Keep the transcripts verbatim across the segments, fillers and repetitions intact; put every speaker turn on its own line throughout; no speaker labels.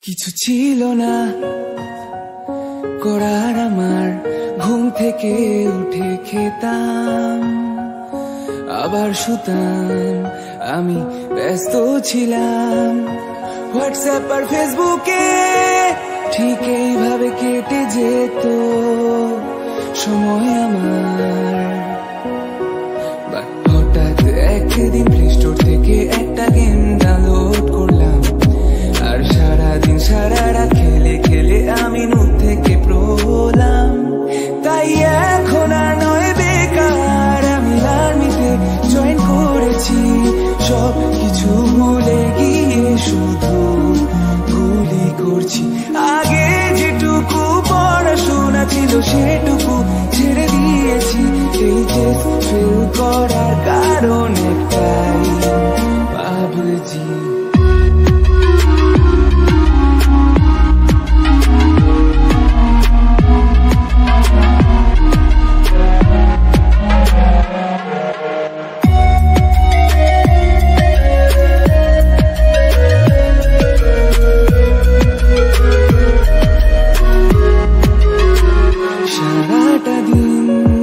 কিছু ছিল না করার, আমার ঘুম থেকে উঠে খেতাম আবার শুতাম, আমি ব্যস্ত ছিলাম হোয়াটসঅ্যাপ আর ফেসবুকে, ঠিক এইভাবে কেটে যেত সময় আমার। হঠাৎ একদিন প্লে স্টোর থেকে একটা গেম ডাউনলোড করলাম, আর সারাদিন সারা রাত খেলে খেলে আমি নূর থেকে প্রলাম। তাই এখন আর নয় বেকার, আমি আর্মিতে জয়েন করেছি, সব কিছু ভুলে গিয়ে শুধু গুলি করছি। আগে যেটুকু পড়াশোনা ছিল সেটুকু ছেড়ে দিয়েছি, এইচএস ফেল করার কারণ একটাই, পাবজি। সারাটা দিন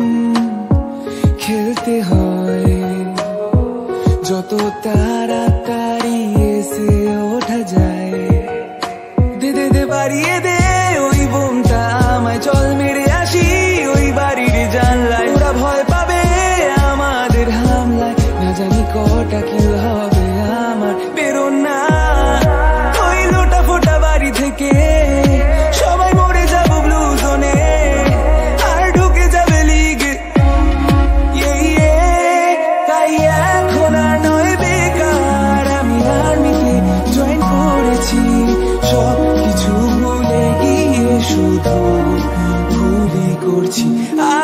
খেলতে হয়, যত তাড়াতাড়ি এসে ওঠা যায়, দে দে দে বাড়িয়ে দে ওই বোমটা আমায়, চল মেরে আসি ওই বাড়ির জানলায়, ওরা ভয় পাবে আমাদের হামলায়, না জানি কটা কিল হবে আমার। বেরোন না ওই লোটা ফোটা বাড়ি থেকে, সবাই মরে যাবো ব্লু জোনে, আর ঢুকে যাবে লিগ। তাই এখন আর নয় বেকার, আমি আর্মিতে জয়েন করেছি, সব কিছু ভুলে গিয়ে শুধু গুলি করছি।